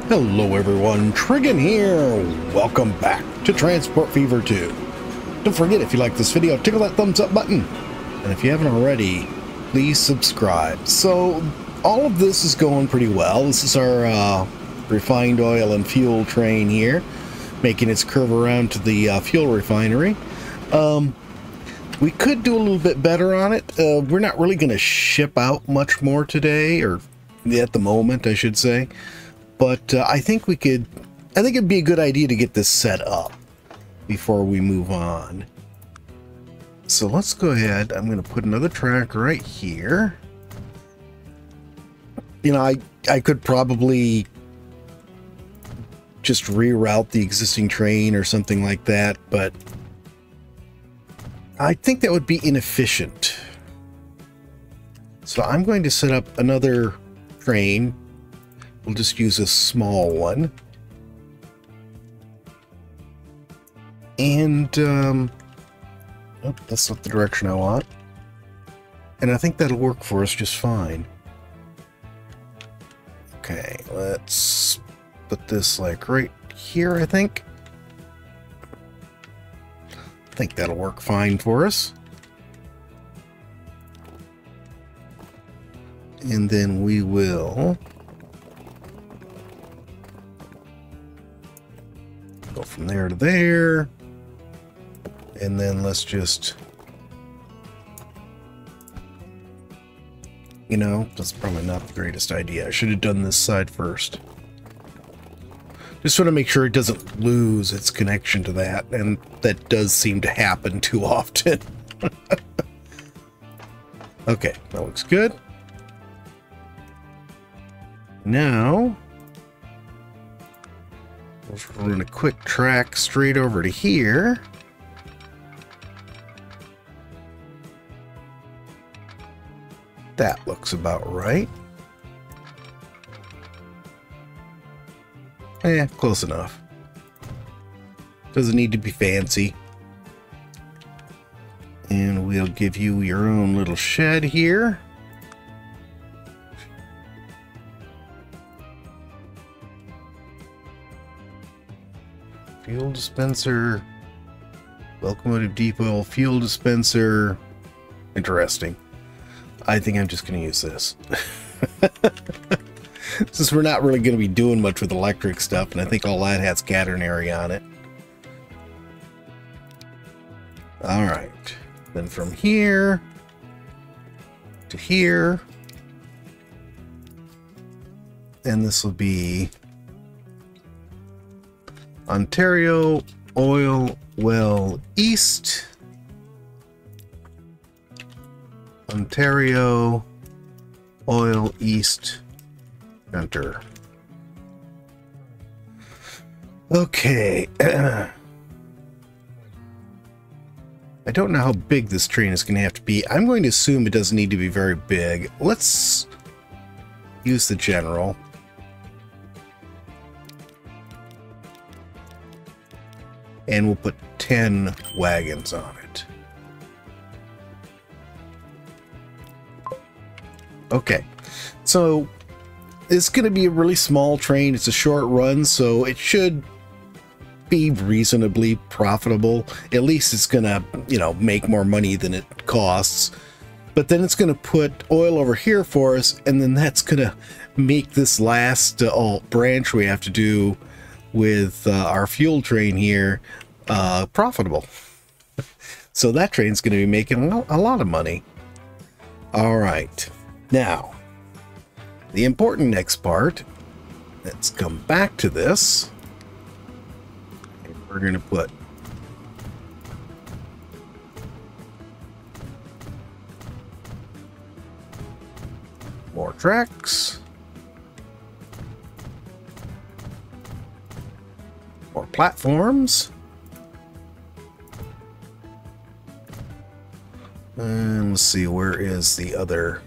Hello everyone, Trigon here! Welcome back to Transport Fever 2. Don't forget, if you like this video, tickle that thumbs up button. And if you haven't already, please subscribe. So, all of this is going pretty well. This is our refined oil and fuel train here, making its curve around to the fuel refinery. We could do a little bit better on it. We're not really going to ship out much more today, or at the moment, I should say. But I think it'd be a good idea to get this set up before we move on. So let's go ahead. I'm going to put another track right here. You know, I could probably just reroute the existing train or something like that, but I think that would be inefficient. So I'm going to set up another train. We'll just use a small one. And, oh, that's not the direction I want. And I think that'll work for us just fine. Okay, let's put this like right here, I think. I think that'll work fine for us. And then we will go from there to there. And then let's just, you know, that's probably not the greatest idea. I should have done this side first. Just want to make sure it doesn't lose its connection to that, and that does seem to happen too often. Okay, that looks good. Now, let's run a quick track straight over to here. That looks about right. Eh, close enough. Doesn't need to be fancy. And we'll give you your own little shed here. Fuel dispenser. Locomotive depot, fuel dispenser. Interesting. I think I'm just going to use this. Since we're not really going to be doing much with electric stuff, and I think all that has catenary on it. Alright. Then from here to here. And this will be Ontario Oil Well East. Ontario Oil East Center. Okay. I don't know how big this train is going to have to be. I'm going to assume it doesn't need to be very big. Let's use the general. And we'll put 10 wagons on it. Okay, so it's going to be a really small train. It's a short run, so it should be reasonably profitable. At least it's going to, you know, make more money than it costs. But then it's going to put oil over here for us, and then that's going to make this last branch we have to do with our fuel train here profitable. So that train's going to be making a lot of money. All right. Now, the important next part, let's come back to this. And we're going to put more tracks, more platforms, and let's see, where is the other?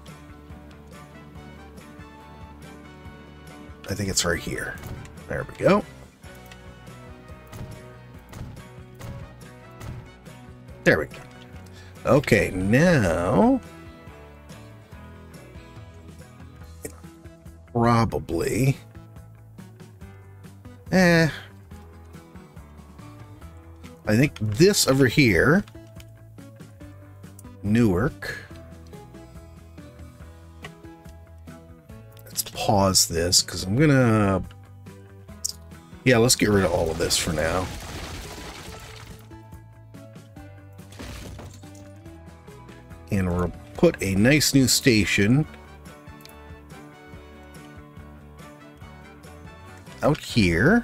I think it's right here. There we go. There we go. Okay, now probably I think this over here, Newark. Let's pause this because I'm gonna, yeah, let's get rid of all of this for now. And we'll put a nice new station out here.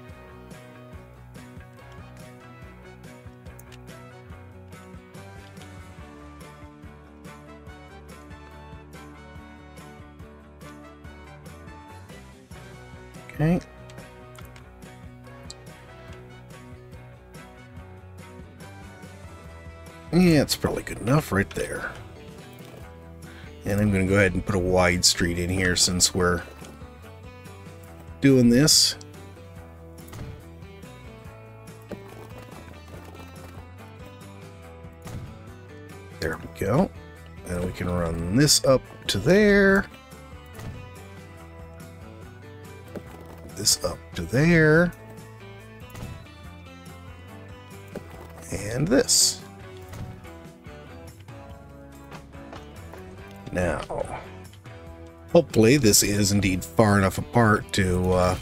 Okay. Yeah, it's probably good enough right there. And I'm going to go ahead and put a wide street in here since we're doing this. There we go. And we can run this up to there. This up to there. And this. Now, hopefully this is indeed far enough apart to,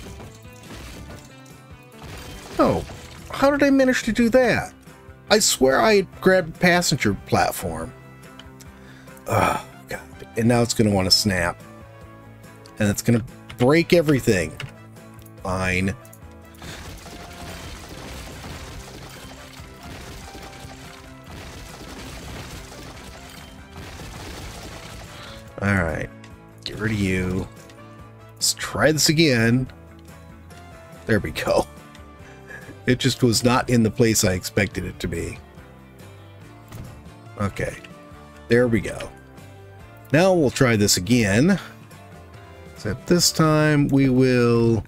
Oh, how did I manage to do that? I swear I grabbed a passenger platform. Oh, God. And now it's going to want to snap. And it's going to break everything. Fine. Alright. Get rid of you. Let's try this again. There we go. It just was not in the place I expected it to be. Okay. There we go. Now we'll try this again. Except this time we will...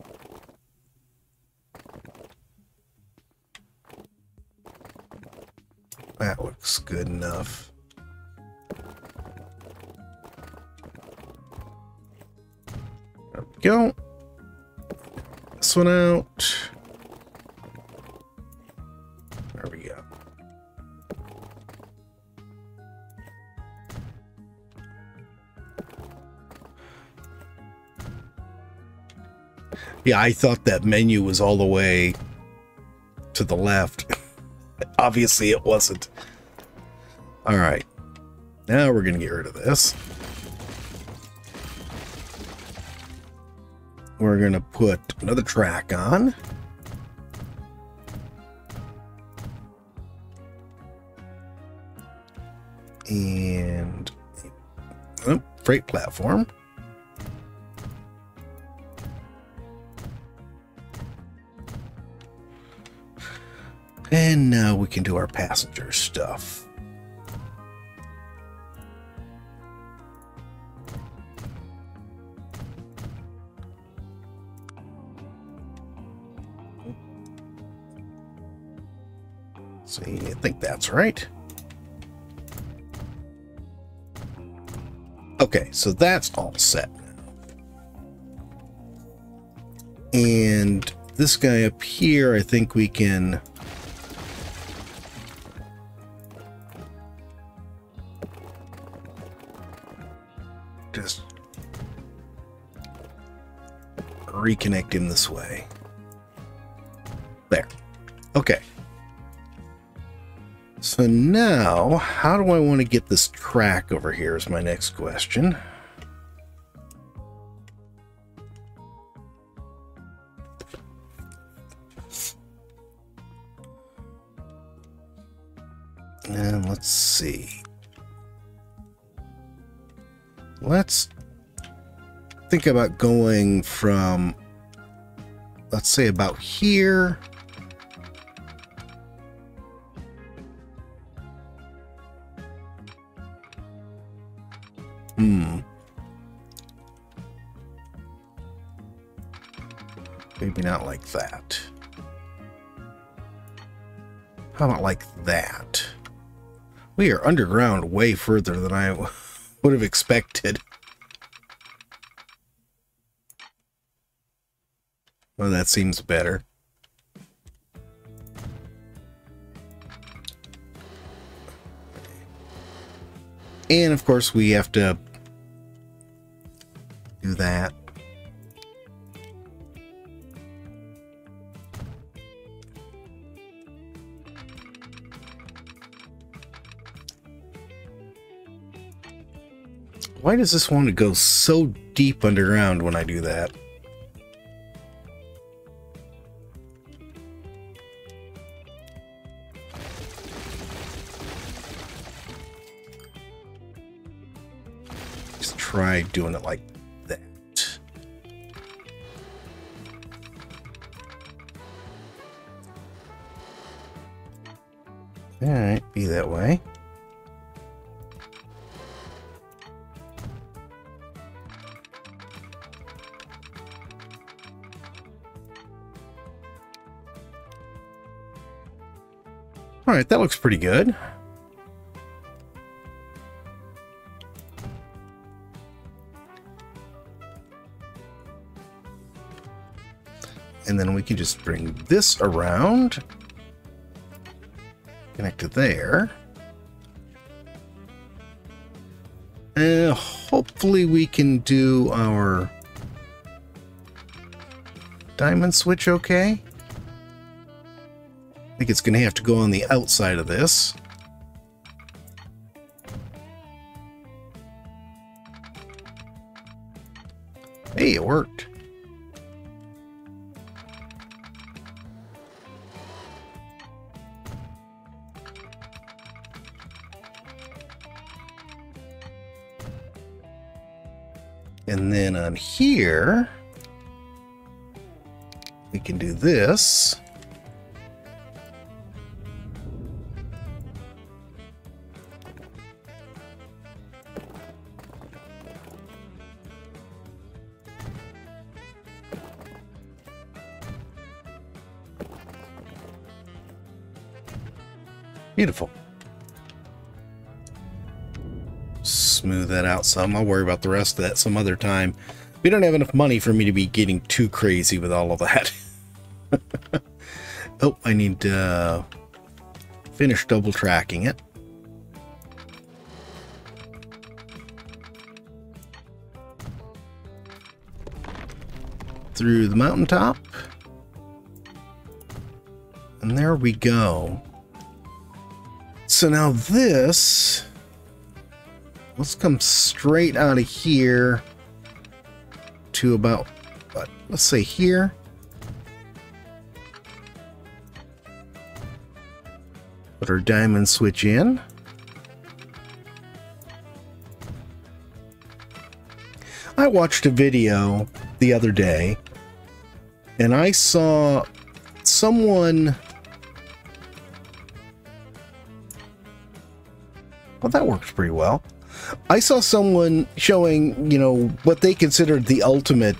That looks good enough. There we go. This one out. There we go. Yeah, I thought that menu was all the way to the left. Obviously it wasn't. Alright. Now we're going to get rid of this. We're going to put another track on. And freight platform. And now we can do our passenger stuff. See, I think that's right. Okay, so that's all set now. And this guy up here, I think we can... just reconnect him this way. There. Okay. So now, how do I want to get this track over here is my next question. And let's see. Let's think about going from, let's say, about here. Maybe not like that. How about like that? We are underground way further than I would have expected. Well, that seems better. And of course we have to do that. Why does this want to go so deep underground when I do that? Just try doing it like that. All right, be that way. All right, that looks pretty good. And then we can just bring this around, connect to there. And hopefully we can do our diamond switch okay. I think it's going to have to go on the outside of this. Hey, it worked. And then on here, we can do this. Beautiful. Smooth that out some. I'll worry about the rest of that some other time. We don't have enough money for me to be getting too crazy with all of that. Oh, I need to finish double tracking it. Through the mountaintop. And there we go. So now this, let's come straight out of here to about, what, let's say here. Put our diamond switch in. I watched a video the other day and I saw someone. Well, that works pretty well. I saw someone showing, you know, what they considered the ultimate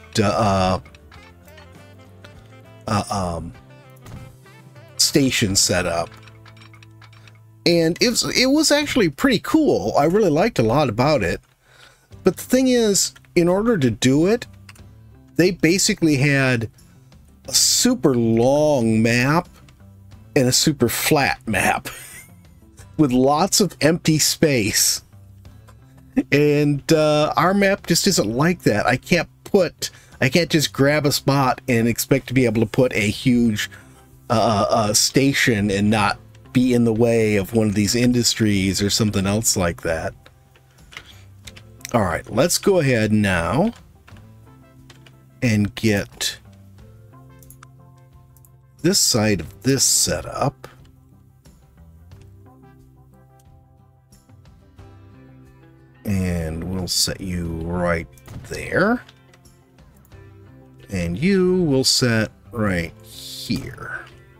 station setup. And it was actually pretty cool. I really liked a lot about it. But the thing is, in order to do it, they basically had a super long map and a super flat map with lots of empty space. And our map just isn't like that. I can't just grab a spot and expect to be able to put a huge station and not be in the way of one of these industries or something else like that. All right, let's go ahead now and get this side of this set up. And we'll set you right there. And you will set right here.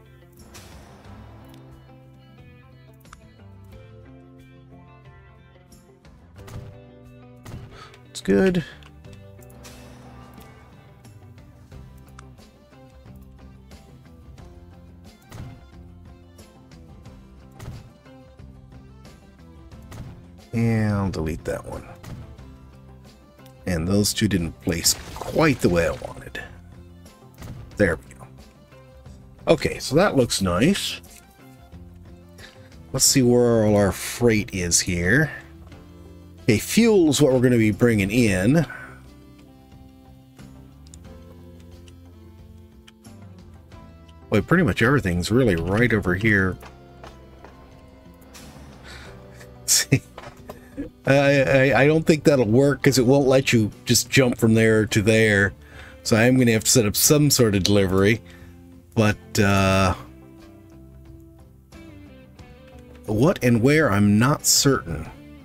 It's good. And I'll delete that one. And those two didn't place quite the way I wanted. There we go. Okay, so that looks nice. Let's see where all our freight is here. Okay, fuel's what we're going to be bringing in. Boy, pretty much everything's really right over here. See, I don't think that'll work because it won't let you just jump from there to there. So I'm going to have to set up some sort of delivery. But what and where, I'm not certain.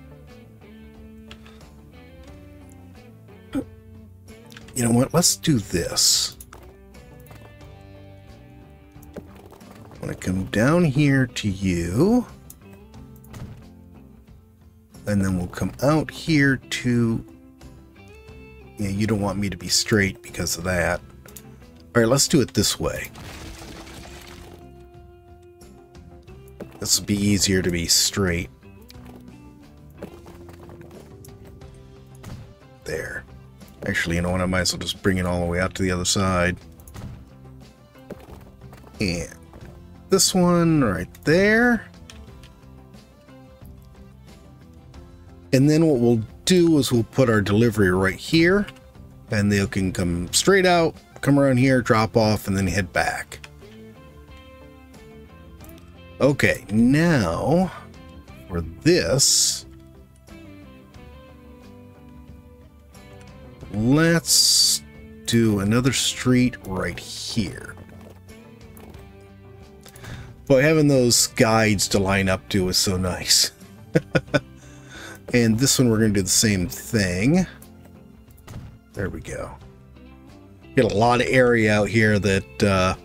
You know what? Let's do this. I'm going to come down here to you. And then we'll come out here to... Yeah, you don't want me to be straight because of that. All right, let's do it this way. This will be easier to be straight. There. Actually, you know what? I might as well just bring it all the way out to the other side. And this one right there. And then what we'll do is we'll put our delivery right here. And they can come straight out, come around here, drop off, and then head back. Okay, now for this, let's do another street right here. Boy, having those guides to line up to is so nice. And this one we're going to do the same thing. There we go. Get a lot of area out here that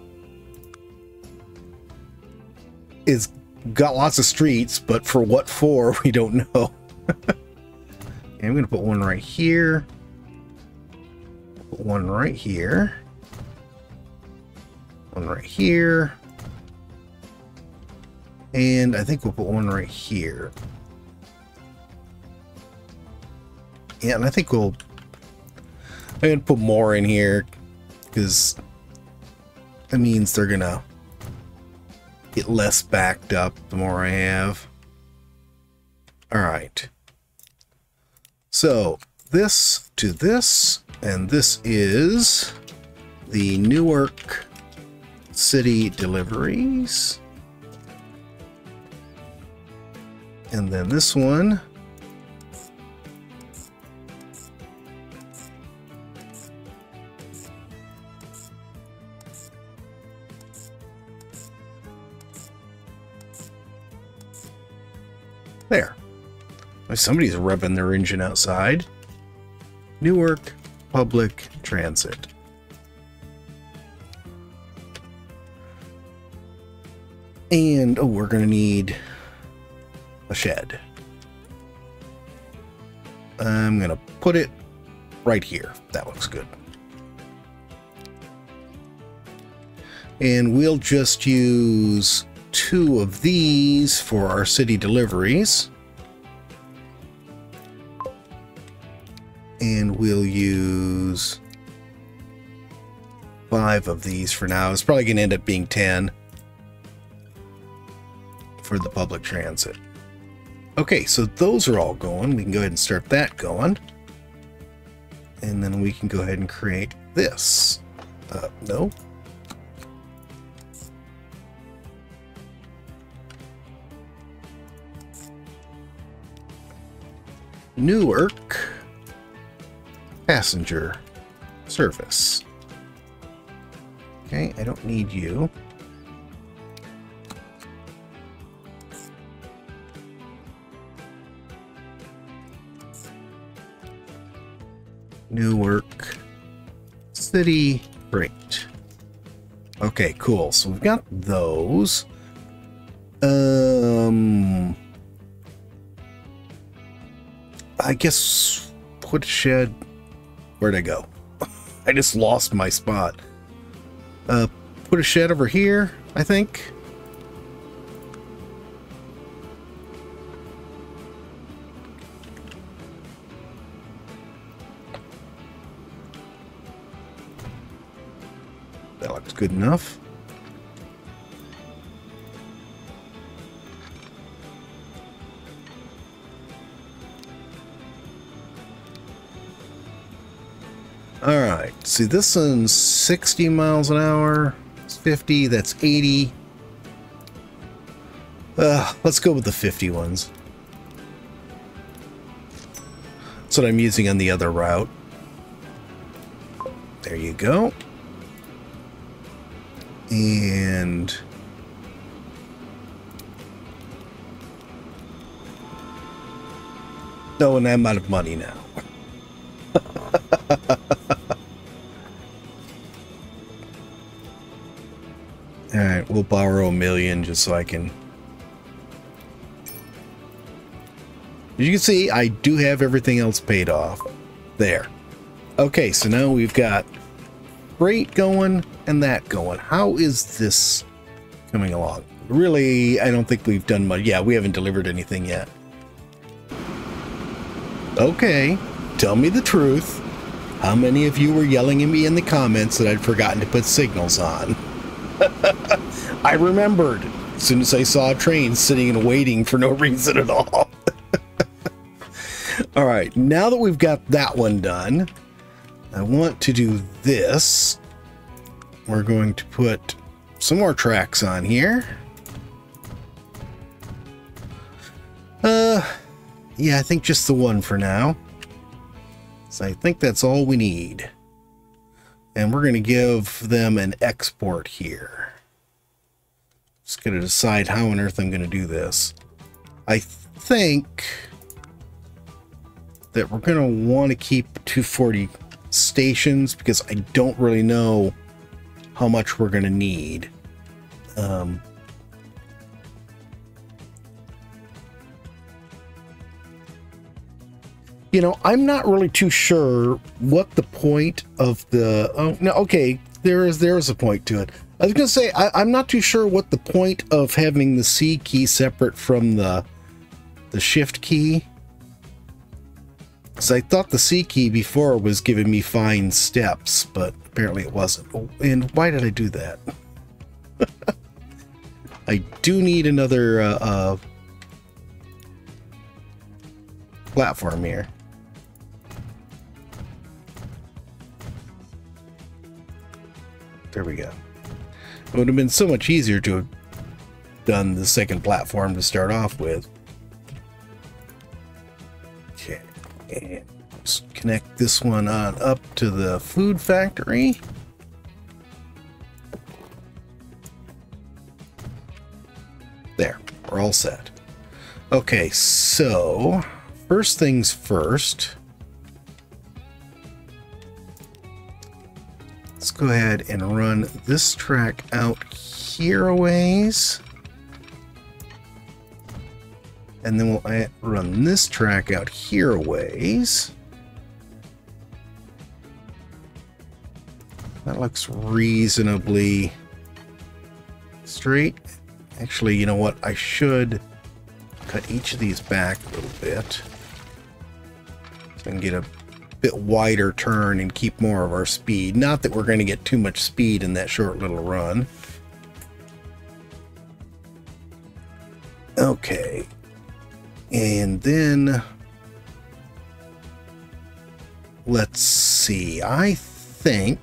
is got lots of streets, but for what for, we don't know. And I'm going to put one right here. Put one right here. One right here. And I think we'll put one right here. Yeah, and I think I'm going to put more in here because that means they're going to get less backed up the more I have. All right. So this to this, and this is the Newark City deliveries. And then this one. There. Somebody's revving their engine outside. Newark Public Transit. And, oh, we're going to need a shed. I'm going to put it right here. That looks good. And we'll just use 2 of these for our city deliveries. And we'll use 5 of these for now. It's probably going to end up being 10 for the public transit. Okay, so those are all going. We can go ahead and start that going. And then we can go ahead and create this. No. Newark passenger service. Okay, I don't need you. Newark City Freight. Okay, cool. So we've got those. I guess put shed. Where'd I go? I just lost my spot. Put a shed over here, I think. That looks good enough. Alright, see this one's 60 miles an hour, it's 50, that's 80. Let's go with the 50 ones. That's what I'm using on the other route. There you go. And no, and I'm out of money now. Alright, we'll borrow $1 million just so I can... As you can see, I do have everything else paid off. There. Okay, so now we've got freight going and that going. How is this coming along? Really, I don't think we've done much. Yeah, we haven't delivered anything yet. Okay, tell me the truth. How many of you were yelling at me in the comments that I'd forgotten to put signals on? I remembered as soon as I saw a train sitting and waiting for no reason at all. All right, now that we've got that one done, I want to do this. We're going to put some more tracks on here. Yeah, I think just the one for now. So I think that's all we need. And we're going to give them an export here. Just going to decide how on earth I'm going to do this. I think that we're going to want to keep 240 stations because I don't really know how much we're going to need. You know, I'm not really too sure what the point of the... Oh, no, okay, there is a point to it. I was going to say, I'm not too sure what the point of having the C key separate from the shift key. So I thought the C key before was giving me fine steps, but apparently it wasn't. Oh, and why did I do that? I do need another platform here. There we go. It would have been so much easier to have done the second platform to start off with. Okay, and just connect this one on up to the food factory. There, we're all set. Okay, so first things first. Let's go ahead and run this track out here a ways. And then we'll run this track out here a ways. That looks reasonably straight. Actually, you know what? I should cut each of these back a little bit so I can get a bit wider turn and keep more of our speed. Not that we're going to get too much speed in that short little run. Okay. And then let's see. I think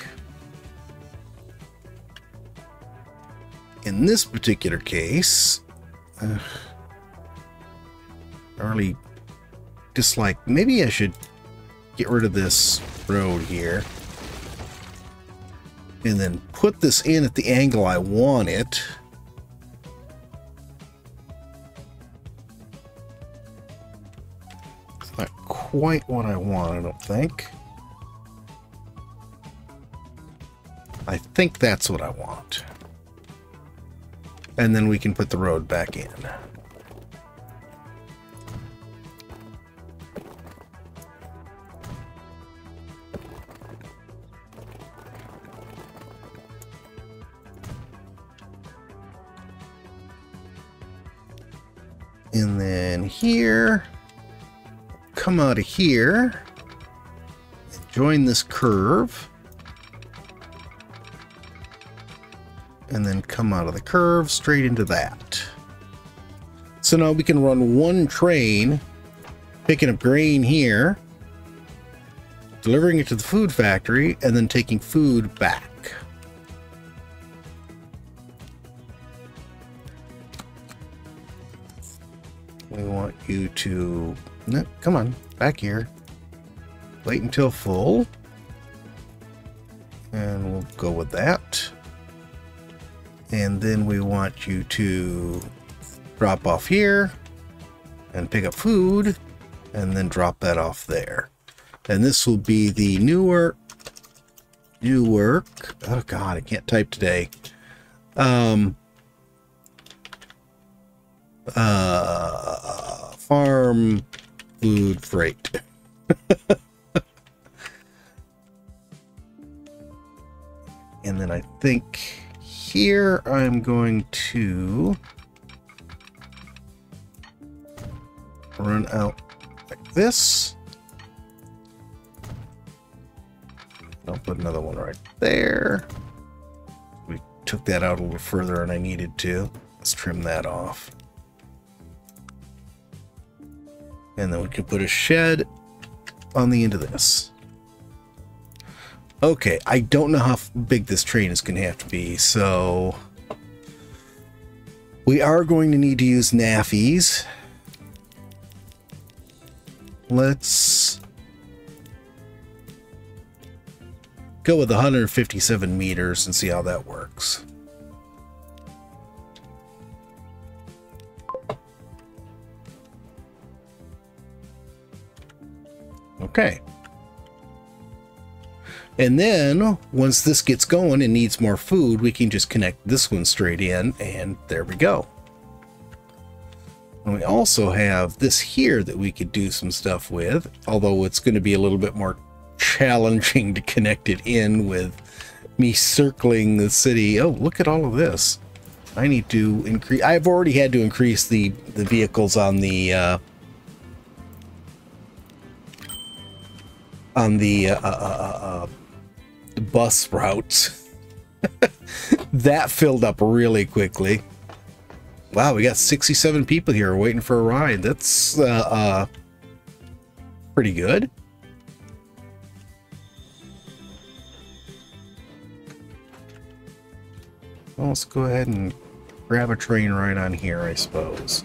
in this particular case, I really dislike, maybe I should get rid of this road here and then put this in at the angle I want it. It's not quite what I want, I don't think. I think that's what I want. And then we can put the road back in. And then here, come out of here, and join this curve. and then come out of the curve straight into that. So now we can run one train, picking up grain here, delivering it to the food factory, and then taking food back. We want you to, no, come on, back here. Wait until full. And we'll go with that. And then we want you to drop off here and pick up food and then drop that off there. And this will be the Newark. Oh God, I can't type today. Farm food freight. And then I think here I'm going to run out like this. I'll put another one right there. We took that out a little further and I needed to. Let's trim that off. And then we can put a shed on the end of this. Okay, I don't know how big this train is going to have to be, so we are going to need to use nappies. Let's go with 157 meters and see how that works. Okay. And then once this gets going and needs more food, we can just connect this one straight in, and there we go. And we also have this here that we could do some stuff with, although it's going to be a little bit more challenging to connect it in with me circling the city. Oh, look at all of this. I need to increase. I've already had to increase the vehicles on the bus routes. That filled up really quickly. Wow, we got 67 people here waiting for a ride. That's pretty good. Well, let's go ahead and grab a train right on here, I suppose.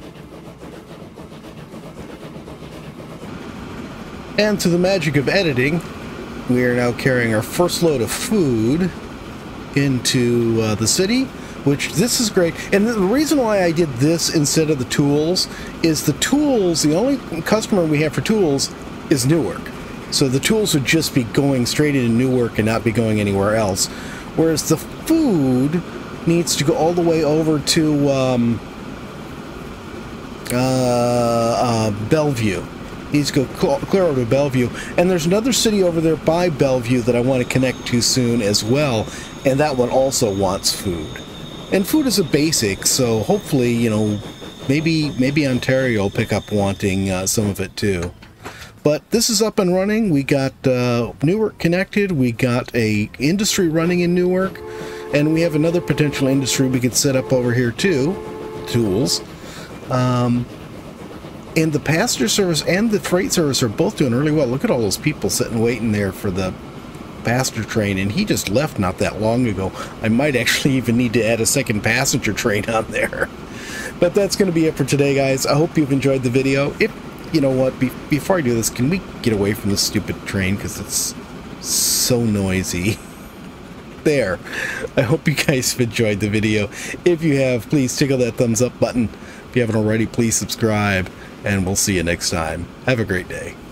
And to the magic of editing, we are now carrying our first load of food into the city, which this is great. And the reason why I did this instead of the tools is the tools, the only customer we have for tools is Newark. So the tools would just be going straight into Newark and not be going anywhere else. Whereas the food needs to go all the way over to Bellevue. Needs to go clear over to Bellevue. And there's another city over there by Bellevue that I want to connect to soon as well. And that one also wants food. And food is a basic, so hopefully, you know, maybe Ontario will pick up wanting some of it too. But this is up and running. We got Newark connected. We got a industry running in Newark. And we have another potential industry we could set up over here too. Tools. And the passenger service and the freight service are both doing really well. Look at all those people sitting waiting there for the passenger train, and he just left not that long ago. I might actually even need to add a second passenger train on there. But that's going to be it for today, guys. I hope you've enjoyed the video. If you know what, before I do this, can we get away from this stupid train because it's so noisy? There. I hope you guys have enjoyed the video. If you have, please tickle that thumbs up button. If you haven't already, please subscribe. And we'll see you next time. Have a great day.